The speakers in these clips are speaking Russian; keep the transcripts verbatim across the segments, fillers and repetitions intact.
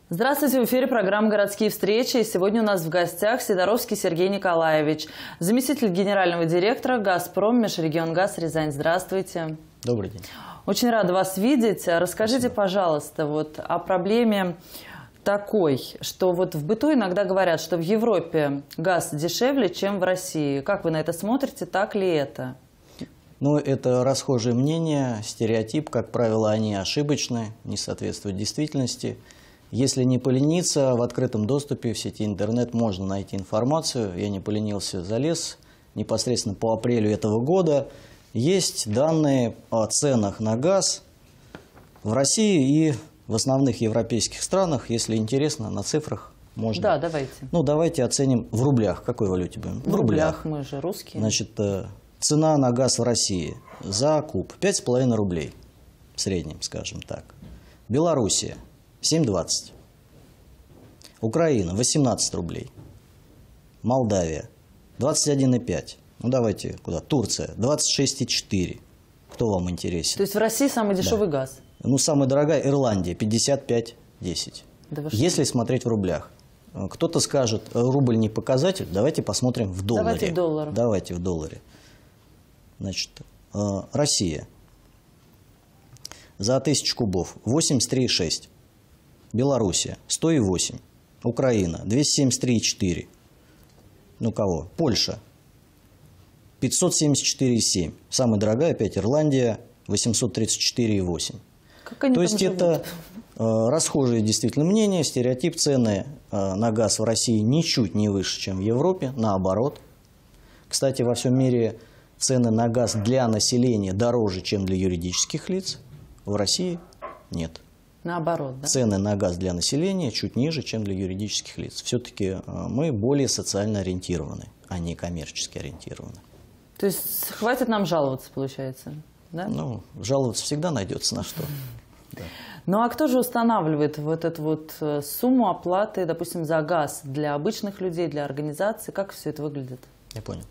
Здравствуйте, в эфире программа «Городские встречи». И сегодня у нас в гостях Сидоровский Сергей Николаевич, заместитель генерального директора «Газпром Межрегионгаз Рязань». Здравствуйте. Добрый день. Очень рада вас видеть. Расскажите, Спасибо. пожалуйста, вот о проблеме такой, что вот в быту иногда говорят, что в Европе газ дешевле, чем в России. Как вы на это смотрите, так ли это? Ну, это расхожее мнение, стереотип, как правило, они ошибочны, не соответствуют действительности. Если не полениться, в открытом доступе в сети интернет можно найти информацию. Я не поленился, залез. Непосредственно по апрелю этого года есть данные о ценах на газ в России и в основных европейских странах. Если интересно, на цифрах можно. Да, давайте. Ну, давайте оценим в рублях. Какой валюте будем? В, в рублях. Мы же русские. Значит, цена на газ в России за куб пять с половиной рублей. В среднем, скажем так. Белоруссия семь двадцать. Украина восемнадцать рублей. Молдавия двадцать один и пять. Ну давайте куда? Турция двадцать шесть и четыре. Кто вам интересен? То есть в России самый дешевый да. газ? Ну, самая дорогая Ирландия пятьдесят пять десять. Да если смотреть в рублях. Кто-то скажет, рубль не показатель, давайте посмотрим в долларе. Давайте в долларе. Давайте в долларе. Значит, Россия. За тысячу кубов восемьдесят три и шесть. Белоруссия сто и восемь. Украина двести семьдесят три и четыре. Ну кого? Польша пятьсот семьдесят четыре и семь. Самая дорогая опять Ирландия восемьсот тридцать четыре и восемь. Как они То там есть живут? это э, расхожее действительно мнение, стереотип. Цены э, на газ в России ничуть не выше, чем в Европе, наоборот. Кстати, во всем мире цены на газ для населения дороже, чем для юридических лиц. В России нет. Наоборот, да? Цены на газ для населения чуть ниже, чем для юридических лиц. Все-таки мы более социально ориентированы, а не коммерчески ориентированы. То есть хватит нам жаловаться, получается? Да? Ну, жаловаться всегда найдется на что. Да. Ну а кто же устанавливает вот эту вот сумму оплаты, допустим, за газ для обычных людей, для организаций? Как все это выглядит? Я понял.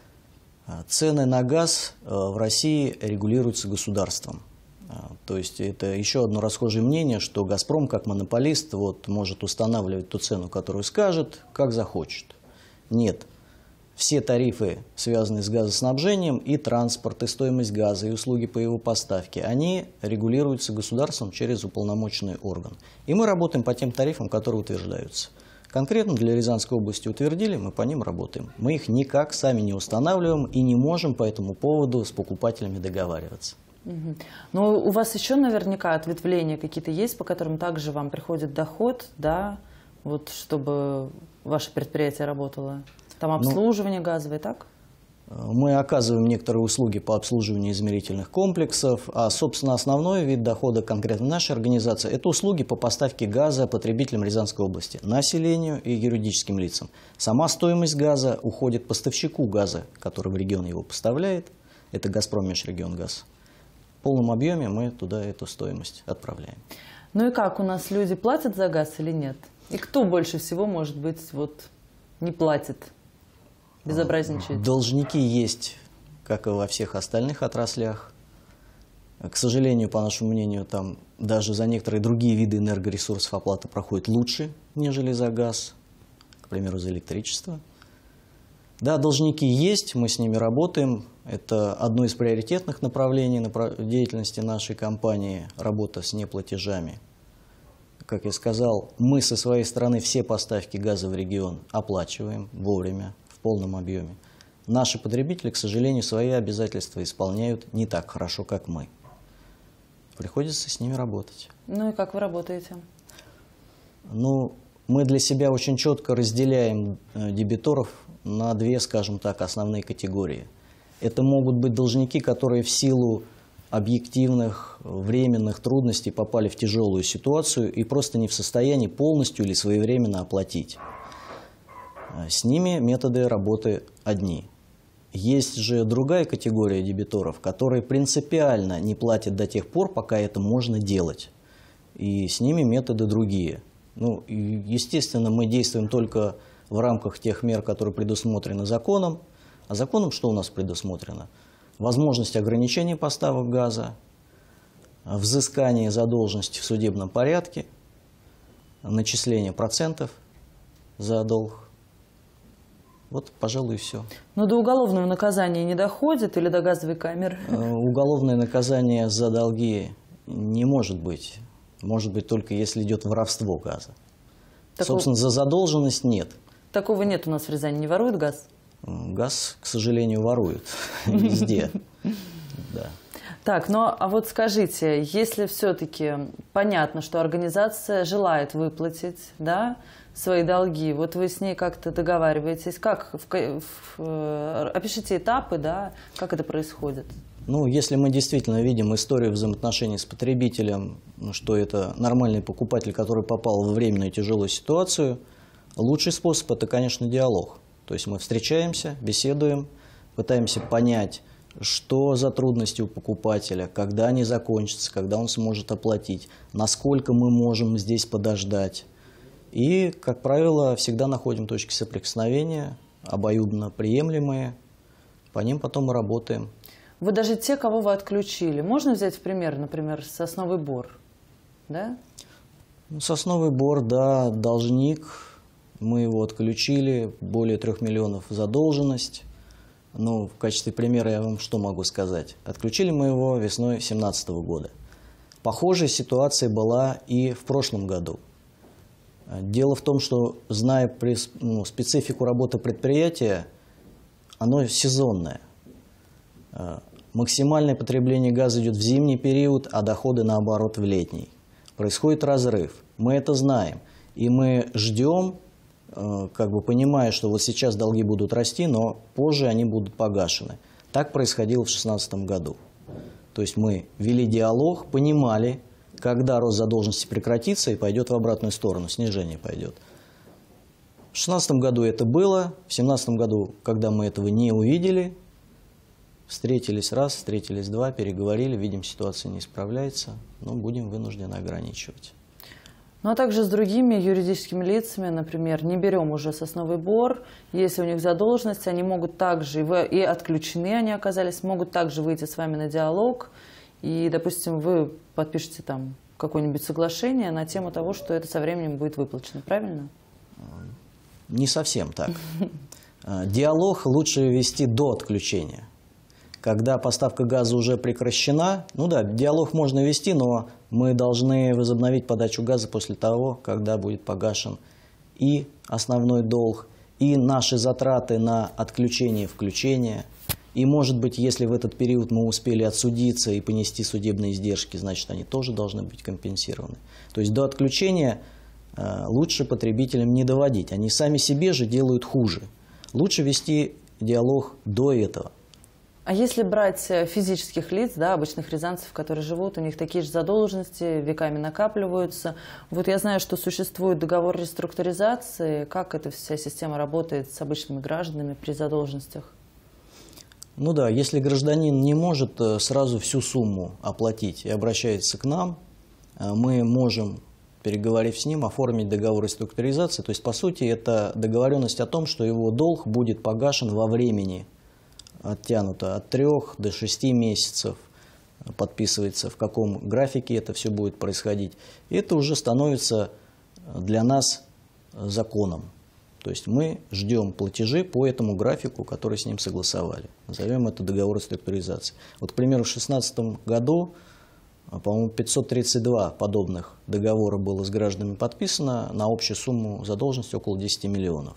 Цены на газ в России регулируются государством. То есть это еще одно расхожее мнение, что «Газпром» как монополист вот, может устанавливать ту цену, которую скажет, как захочет. Нет. Все тарифы, связанные с газоснабжением, и транспорт, и стоимость газа, и услуги по его поставке, они регулируются государством через уполномоченный орган. И мы работаем по тем тарифам, которые утверждаются. Конкретно для Рязанской области утвердили, мы по ним работаем. Мы их никак сами не устанавливаем и не можем по этому поводу с покупателями договариваться. Угу. Но у вас еще наверняка ответвления какие-то есть, по которым также вам приходит доход, да, вот чтобы ваше предприятие работало? Там обслуживание ну, газовое, так? Мы оказываем некоторые услуги по обслуживанию измерительных комплексов, а, собственно, основной вид дохода конкретно нашей организации – это услуги по поставке газа потребителям Рязанской области, населению и юридическим лицам. Сама стоимость газа уходит поставщику газа, который в регион его поставляет, это «Газпром Межрегионгаз». В полном объеме мы туда эту стоимость отправляем. Ну и как, у нас люди платят за газ или нет? И кто больше всего, может быть, вот не платит, безобразничает? Должники есть, как и во всех остальных отраслях. К сожалению, по нашему мнению, там даже за некоторые другие виды энергоресурсов оплата проходит лучше, нежели за газ, к примеру, за электричество. Да, должники есть, мы с ними работаем. Это одно из приоритетных направлений деятельности нашей компании – работа с неплатежами. Как я сказал, мы со своей стороны все поставки газа в регион оплачиваем вовремя, в полном объеме. Наши потребители, к сожалению, свои обязательства исполняют не так хорошо, как мы. Приходится с ними работать. Ну и как вы работаете? Ну, мы для себя очень четко разделяем дебиторов на две, скажем так, основные категории. Это могут быть должники, которые в силу объективных, временных трудностей попали в тяжелую ситуацию и просто не в состоянии полностью или своевременно оплатить. С ними методы работы одни. Есть же другая категория дебиторов, которые принципиально не платят до тех пор, пока это можно делать. И с ними методы другие. Ну, естественно, мы действуем только в рамках тех мер, которые предусмотрены законом. А законом что у нас предусмотрено? Возможность ограничения поставок газа, взыскание задолженности в судебном порядке, начисление процентов за долг. Вот, пожалуй, и все. Но до уголовного наказания не доходит или до газовой камеры? Уголовное наказание за долги не может быть. Может быть только если идет воровство газа. Такого... Собственно, за задолженность нет. Такого нет у нас в Рязани. Не воруют газ? Газ, к сожалению, воруют везде. Так, ну а вот скажите, если все-таки понятно, что организация желает выплатить, да, свои долги, вот вы с ней как-то договариваетесь, как, в, в, опишите этапы, да, как это происходит? Ну, если мы действительно видим историю взаимоотношений с потребителем, что это нормальный покупатель, который попал в временную тяжелую ситуацию, лучший способ – это, конечно, диалог. То есть мы встречаемся, беседуем, пытаемся понять, что за трудности у покупателя, когда они закончатся, когда он сможет оплатить, насколько мы можем здесь подождать. И, как правило, всегда находим точки соприкосновения, обоюдно приемлемые, по ним потом и работаем. Вы даже те, кого вы отключили, можно взять в пример, например, Сосновый Бор, да? Сосновый Бор, да, должник, мы его отключили, более трех миллионов задолженность. Ну, в качестве примера я вам что могу сказать? Отключили мы его весной две тысячи семнадцатого года. Похожая ситуация была и в прошлом году. Дело в том, что, зная ну, специфику работы предприятия, оно сезонное. Максимальное потребление газа идет в зимний период, а доходы, наоборот, в летний. Происходит разрыв. Мы это знаем. И мы ждем, как бы понимая, что вот сейчас долги будут расти, но позже они будут погашены. Так происходило в две тысячи шестнадцатом году. То есть мы вели диалог, понимали, когда рост задолженности прекратится и пойдет в обратную сторону, снижение пойдет. В две тысячи шестнадцатом году это было, в две тысячи семнадцатом году, когда мы этого не увидели, встретились раз, встретились два, переговорили, видим, ситуация не исправляется, но будем вынуждены ограничивать. Ну а также с другими юридическими лицами, например, не берем уже Сосновый Бор, если у них задолженность, они могут также, и отключены они оказались, могут также выйти с вами на диалог, и, допустим, вы подпишете там какое-нибудь соглашение на тему того, что это со временем будет выплачено, правильно? Не совсем так. Диалог лучше вести до отключения. Когда поставка газа уже прекращена, ну да, диалог можно вести, но мы должны возобновить подачу газа после того, когда будет погашен и основной долг, и наши затраты на отключение и включение. И, может быть, если в этот период мы успели отсудиться и понести судебные издержки, значит, они тоже должны быть компенсированы. То есть до отключения э, лучше потребителям не доводить. Они сами себе же делают хуже. Лучше вести диалог до этого. А если брать физических лиц, да, обычных рязанцев, которые живут, у них такие же задолженности, веками накапливаются. Вот я знаю, что существует договор реструктуризации. Как эта вся система работает с обычными гражданами при задолженностях? Ну да, если гражданин не может сразу всю сумму оплатить и обращается к нам, мы можем, переговорив с ним, оформить договор реструктуризации. То есть, по сути, это договоренность о том, что его долг будет погашен во времени. Оттянуто от трех до шести месяцев, подписывается, в каком графике это все будет происходить. И это уже становится для нас законом. То есть мы ждем платежи по этому графику, который с ним согласовали. Назовем это договор реструктуризации. Вот, к примеру, в две тысячи шестнадцатом году, по-моему, пятьсот тридцать два подобных договора было с гражданами подписано на общую сумму задолженности около десяти миллионов.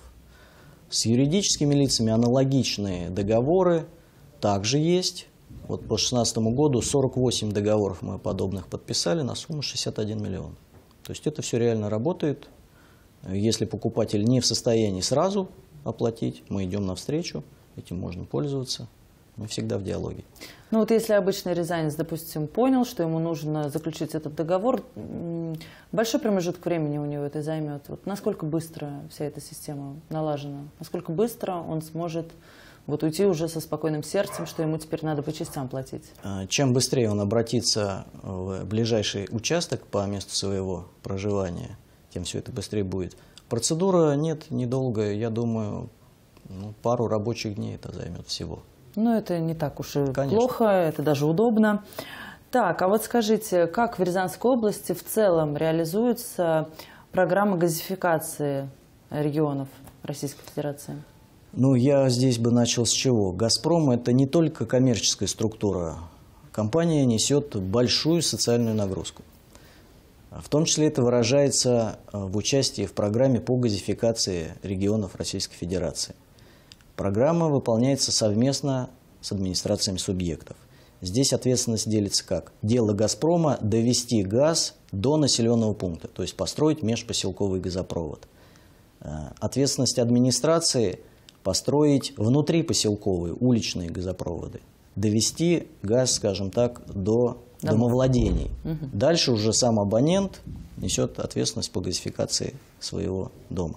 С юридическими лицами аналогичные договоры также есть. Вот по две тысячи шестнадцатому году сорок восемь договоров мы подобных подписали на сумму шестьдесят один миллион. То есть это все реально работает. Если покупатель не в состоянии сразу оплатить, мы идем навстречу, этим можно пользоваться. Мы всегда в диалоге. Ну вот если обычный рязанец, допустим, понял, что ему нужно заключить этот договор, большой промежуток времени у него это займет. Вот насколько быстро вся эта система налажена? Насколько быстро он сможет вот уйти уже со спокойным сердцем, что ему теперь надо по частям платить? Чем быстрее он обратится в ближайший участок по месту своего проживания, тем все это быстрее будет. Процедура нет, недолгая, я думаю, ну, пару рабочих дней это займет всего. Ну, это не так уж и Конечно. плохо, это даже удобно. Так, а вот скажите, как в Рязанской области в целом реализуется программы газификации регионов Российской Федерации? Ну, я здесь бы начал с чего. «Газпром» – это не только коммерческая структура. Компания несет большую социальную нагрузку. В том числе это выражается в участии в программе по газификации регионов Российской Федерации. Программа выполняется совместно с администрациями субъектов. Здесь ответственность делится как? Дело «Газпрома» – довести газ до населенного пункта, то есть построить межпоселковый газопровод. Ответственность администрации – построить внутрипоселковые уличные газопроводы, довести газ, скажем так, до домовладений. Угу. Дальше уже сам абонент несет ответственность по газификации своего дома.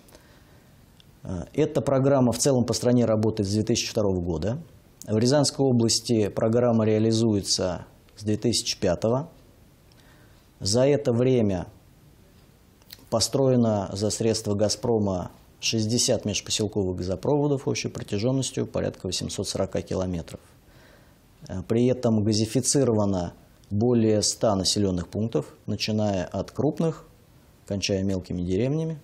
Эта программа в целом по стране работает с две тысячи второго года. В Рязанской области программа реализуется с две тысячи пятого. За это время построено за средства «Газпрома» шестьдесят межпоселковых газопроводов общей протяженностью порядка восьмисот сорока километров. При этом газифицировано более ста населенных пунктов, начиная от крупных, кончая мелкими деревнями.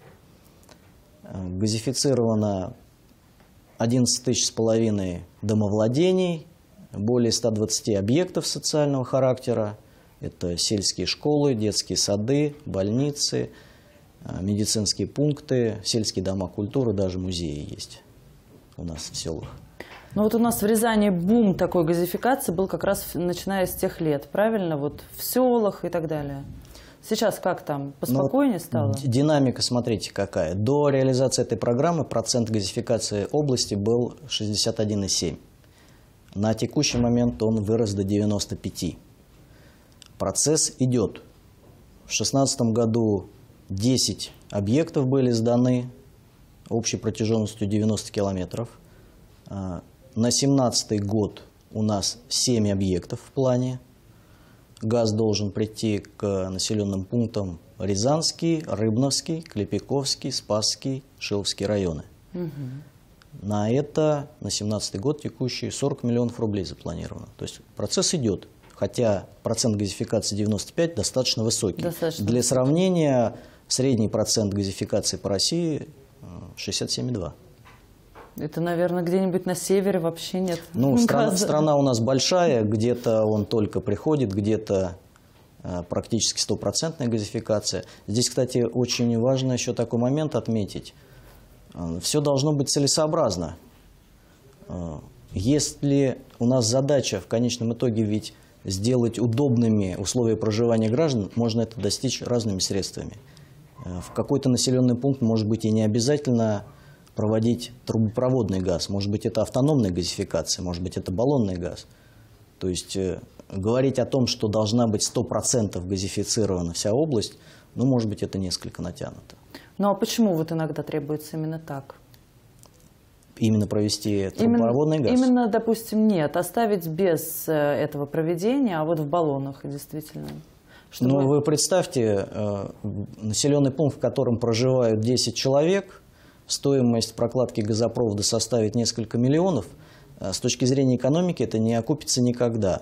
Газифицировано одиннадцать тысяч с половиной домовладений, более ста двадцати объектов социального характера. Это сельские школы, детские сады, больницы, медицинские пункты, сельские дома культуры, даже музеи есть у нас в селах. Ну вот у нас в Рязани бум такой газификации был как раз начиная с тех лет, правильно? Вот в селах и так далее. Сейчас как там? Поспокойнее ну, стало? Динамика, смотрите, какая. До реализации этой программы процент газификации области был шестьдесят один и семь десятых. На текущий момент он вырос до девяноста пяти. Процесс идет. В две тысячи шестнадцатом году десять объектов были сданы общей протяженностью девяносто километров. На две тысячи семнадцатый год у нас семь объектов в плане. Газ должен прийти к населенным пунктам Рязанский, Рыбновский, Клепиковский, Спасский, Шиловский районы. Угу. На это, на две тысячи семнадцатый год текущий, сорок миллионов рублей запланировано. То есть процесс идет. Хотя процент газификации девяносто пять достаточно высокий. Достаточно. Для сравнения, средний процент газификации по России шестьдесят семь и два десятых. Это, наверное, где-нибудь на севере вообще нет. Ну, страна, страна у нас большая, где-то он только приходит, где-то э, практически стопроцентная газификация. Здесь, кстати, очень важно еще такой момент отметить. Э, все должно быть целесообразно. Э, если у нас задача в конечном итоге ведь сделать удобными условия проживания граждан, можно это достичь разными средствами. Э, в какой-то населенный пункт, может быть, и не обязательно проводить трубопроводный газ. Может быть, это автономная газификация, может быть, это баллонный газ. То есть э, говорить о том, что должна быть сто процентов газифицирована вся область, ну, может быть, это несколько натянуто. Ну, а почему вот иногда требуется именно так? Именно провести трубопроводный именно, газ? Именно, допустим, нет. Оставить без э, этого проведения, а вот в баллонах действительно. Чтобы... Ну, вы представьте, э, населенный пункт, в котором проживают десять человек, стоимость прокладки газопровода составит несколько миллионов. С точки зрения экономики это не окупится никогда.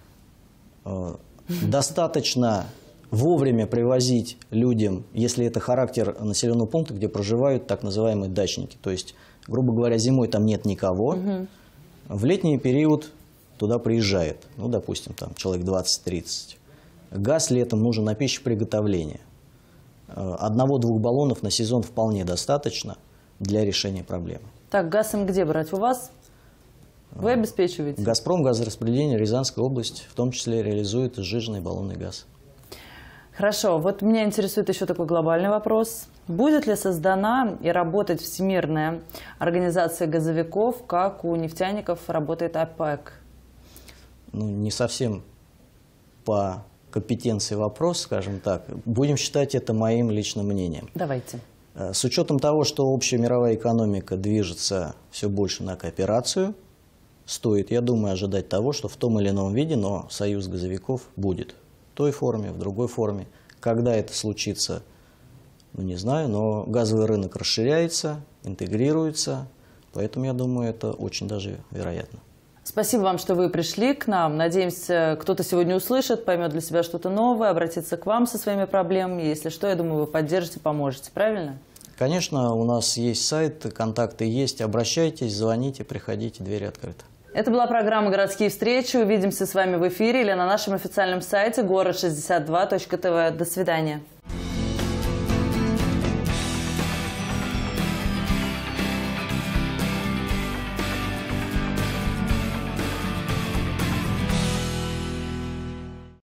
Достаточно вовремя привозить людям, если это характер населенного пункта, где проживают так называемые дачники. То есть, грубо говоря, зимой там нет никого. Угу. В летний период туда приезжает, ну, допустим, там человек двадцать-тридцать. Газ летом нужен на пищеприготовление. Одного-двух баллонов на сезон вполне достаточно для решения проблемы. Так, газ им где брать? У вас? Вы обеспечиваете? «Газпром» газораспределение, Рязанская область, в том числе реализует сжиженный баллонный газ. Хорошо. Вот меня интересует еще такой глобальный вопрос. Будет ли создана и работать Всемирная организация газовиков, как у нефтяников работает ОПЕК? Ну, не совсем по компетенции вопрос, скажем так. Будем считать это моим личным мнением. Давайте. С учетом того, что общая мировая экономика движется все больше на кооперацию, стоит, я думаю, ожидать того, что в том или ином виде, но союз газовиков будет. В той форме, в другой форме. Когда это случится, ну, не знаю, но газовый рынок расширяется, интегрируется, поэтому я думаю, это очень даже вероятно. Спасибо вам, что вы пришли к нам. Надеемся, кто-то сегодня услышит, поймет для себя что-то новое, обратится к вам со своими проблемами. Если что, я думаю, вы поддержите, поможете. Правильно? Конечно, у нас есть сайт, контакты есть. Обращайтесь, звоните, приходите, двери открыты. Это была программа «Городские встречи». Увидимся с вами в эфире или на нашем официальном сайте город шестьдесят два точка тв. До свидания.